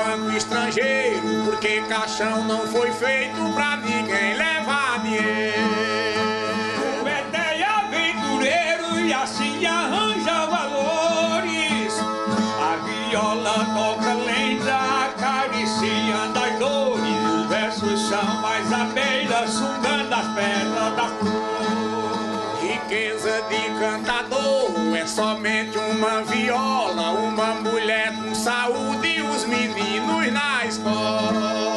banco estrangeiro, porque caixão não foi feito pra ninguém levar dinheiro. O Beté é aventureiro e assim arranja valores. A viola toca lenta, acariciando as dores. Os versos são as abelhas sugando as pedras da flor. Riqueza de cantador é somente uma viola, uma mulher com saúde e os meninos na escola.